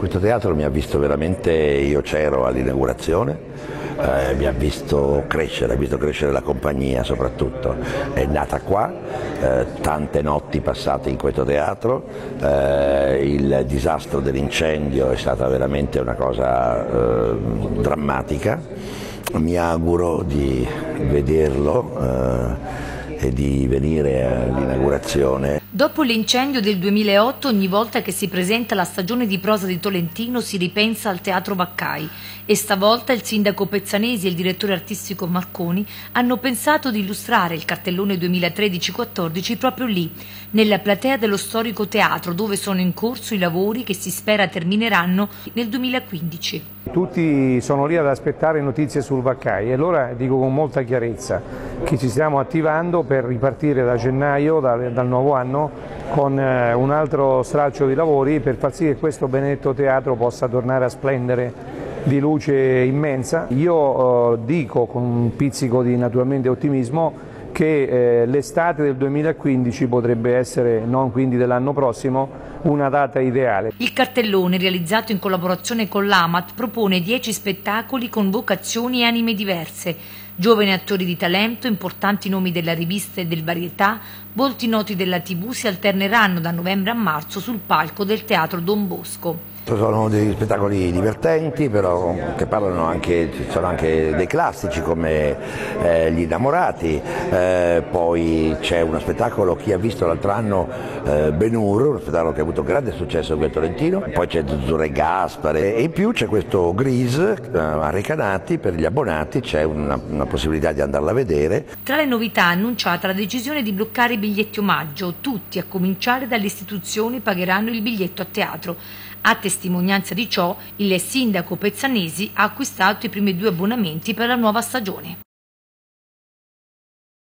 Questo teatro mi ha visto veramente, io c'ero all'inaugurazione, mi ha visto crescere la compagnia soprattutto, è nata qua, tante notti passate in questo teatro, il disastro dell'incendio è stata veramente una cosa drammatica, mi auguro di vederlo e di venire all'inaugurazione. Dopo l'incendio del 2008, ogni volta che si presenta la stagione di prosa di Tolentino si ripensa al Teatro Vaccai e stavolta il sindaco Pezzanesi e il direttore artistico Marconi hanno pensato di illustrare il cartellone 2013-14 proprio lì, nella platea dello storico teatro, dove sono in corso i lavori che si spera termineranno nel 2015. Tutti sono lì ad aspettare notizie sul Vaccai e allora dico con molta chiarezza che ci stiamo attivando per ripartire da gennaio, dal nuovo anno, con un altro stralcio di lavori per far sì che questo benedetto teatro possa tornare a splendere di luce immensa. Io dico con un pizzico di naturalmente ottimismo che l'estate del 2015 potrebbe essere, non quindi dell'anno prossimo, una data ideale. Il cartellone, realizzato in collaborazione con l'AMAT, propone 10 spettacoli con vocazioni e anime diverse, giovani attori di talento, importanti nomi della rivista e del varietà, volti noti della TV si alterneranno da novembre a marzo sul palco del Teatro Don Bosco. Sono degli spettacoli divertenti, però che parlano anche, ci sono anche dei classici come Gli innamorati, poi c'è uno spettacolo, chi ha visto l'altro anno Ben-Hur, uno spettacolo che ha avuto grande successo qui a Tolentino, poi c'è Zuzzurro e Gaspare e in più c'è questo Grease a Recanati, per gli abbonati c'è una possibilità di andarla a vedere. Tra le novità annunciata la decisione di bloccare i biglietti omaggio, tutti a cominciare dalle istituzioni pagheranno il biglietto a teatro. A testimonianza di ciò, il sindaco Pezzanesi ha acquistato i primi 2 abbonamenti per la nuova stagione.